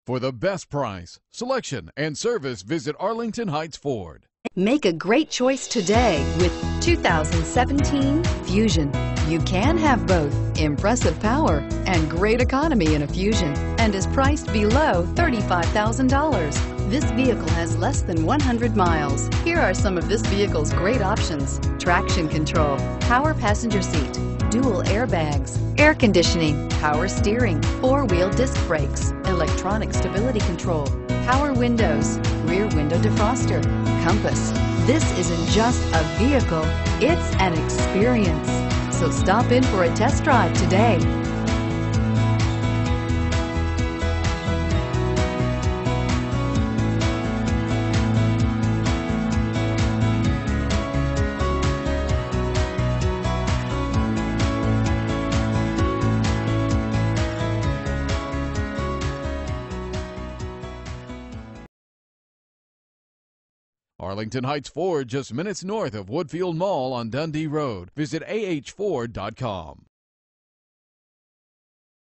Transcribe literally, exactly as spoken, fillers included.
For the best price, selection, and service, visit Arlington Heights Ford. Make a great choice today with two thousand seventeen Fusion. You can have both impressive power and great economy in a Fusion, and is priced below thirty-five thousand dollars. This vehicle has less than one hundred miles. Here are some of this vehicle's great options: traction control, power passenger seat, dual airbags, air conditioning, power steering, four-wheel disc brakes, electronic stability control, power windows, rear window defroster, compass. This isn't just a vehicle, it's an experience. So stop in for a test drive today. Arlington Heights Ford, just minutes north of Woodfield Mall on Dundee Road. Visit A H Ford dot com.